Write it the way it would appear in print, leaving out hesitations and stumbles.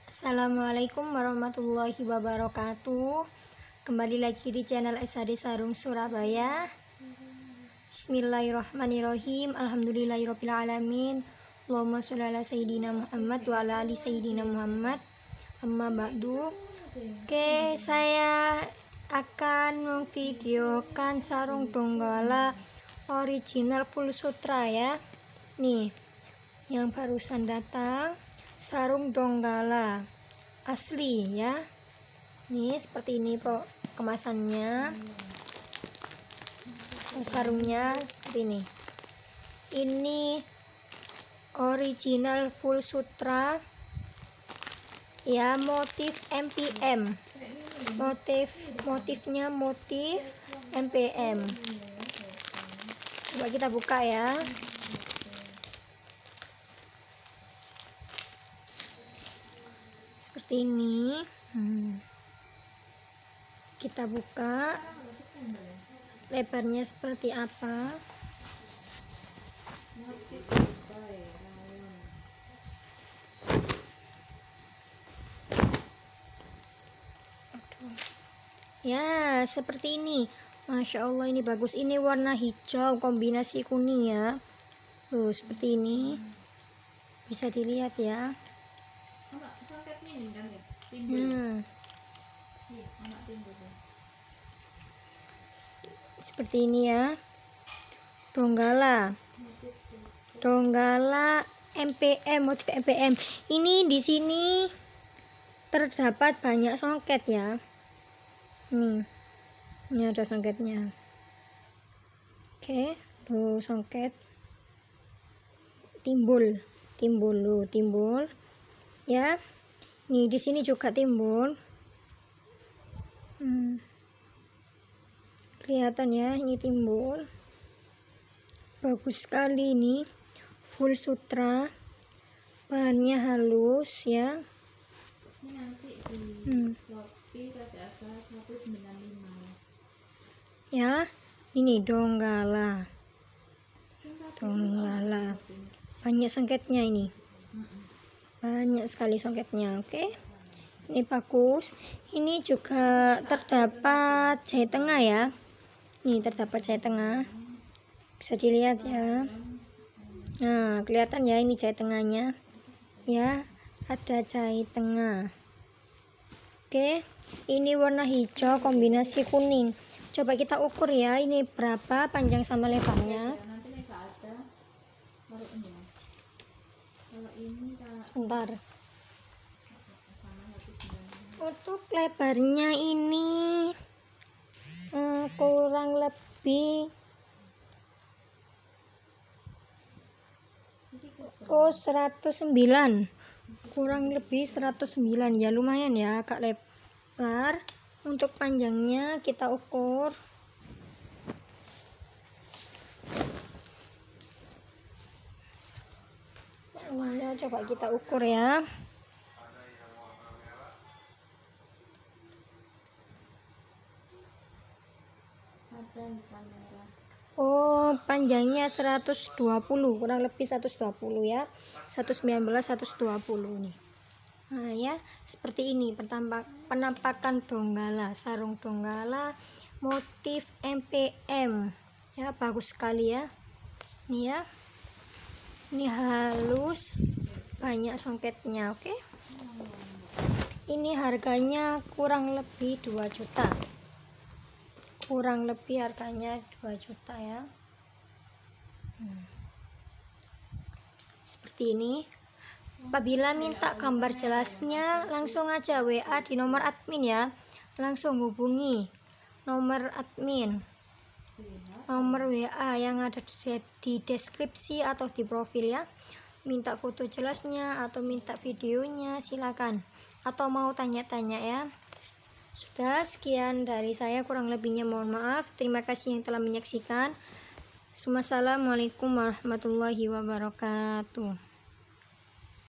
Assalamualaikum warahmatullahi wabarakatuh. Kembali lagi di channel SHD Sarung Surabaya. Bismillahirrahmanirrahim. Alhamdulillahirabbil alamin. Allahumma sholli ala sayyidina Muhammad wa ala ali sayyidina Muhammad. Amma ba'du. Oke, saya akan memvideokan sarung donggala original full sutra ya. Nih, yang barusan datang sarung donggala asli ya. Nih seperti ini kemasannya. Sarungnya seperti ini. Ini original full sutra ya, motif MPM. Motifnya motif MPM. Coba kita buka ya. Seperti ini. Kita buka lebarnya seperti apa. Ya, seperti ini. Masya Allah, ini bagus. Ini warna hijau kombinasi kuning ya. Tuh, seperti ini. Bisa dilihat ya. Seperti ini ya. Donggala MPM, motif MPM. Ini di sini terdapat banyak songket ya. Ini ada songketnya. Oke, tuh songket timbul ya. Nih di sini juga timbul. Kelihatan ya, ini timbul. Bagus sekali ini. Full sutra. Bahannya halus ya. Ini nanti di Shopee tapi apa 195 ya. Ini donggala. Banyak songketnya ini. Banyak sekali songketnya. Oke. Ini bagus. Ini juga terdapat jahit tengah ya. Ini terdapat jahit tengah. Bisa dilihat ya. Nah, kelihatan ya ini jahit tengahnya. Ya, ada jahit tengah. Oke. Ini warna hijau kombinasi kuning. Coba kita ukur ya, ini berapa panjang sama lebarnya. Sebentar. Untuk lebarnya ini kurang lebih 109. Kurang lebih 109 ya, lumayan ya, agak lebar. Untuk panjangnya kita ukur. Coba kita ukur ya. Oh, panjangnya 120, kurang lebih 120 ya. 119 120 nih. Nah, ya, seperti ini penampakan donggala, sarung donggala motif MPM. Ya, bagus sekali ya. Nih ya. Ini halus, banyak songketnya, oke. Ini harganya kurang lebih 2 juta. Kurang lebih harganya 2 juta ya. Seperti ini. Apabila minta gambar jelasnya, langsung aja WA di nomor admin ya. Langsung hubungi nomor admin, nomor WA yang ada di deskripsi atau di profil ya. Minta foto jelasnya atau minta videonya silakan, atau mau tanya-tanya ya. Sudah, sekian dari saya, kurang lebihnya mohon maaf. Terima kasih yang telah menyaksikan. Assalamualaikum warahmatullahi wabarakatuh.